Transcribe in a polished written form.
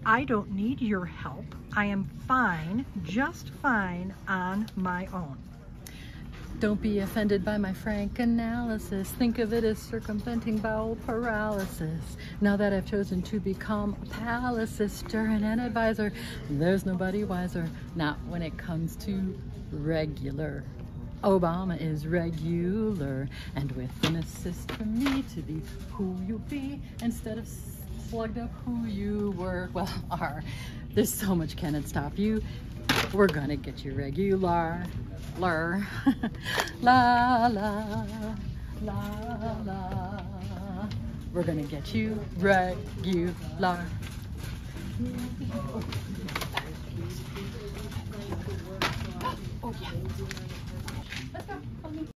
I don't need your help. I am fine, just fine on my own. Don't be offended by my frank analysis. Think of it as circumventing bowel paralysis. Now that I've chosen to become a palace sister and an advisor, there's nobody wiser. Not when it comes to regular. Obama is regular, and with an assist from me to be who you be instead of slugged up who you were, well, are. There's so much cannot stop you. We're gonna get you regular. La la la la. We're gonna get you regular. Oh yeah. Let's go.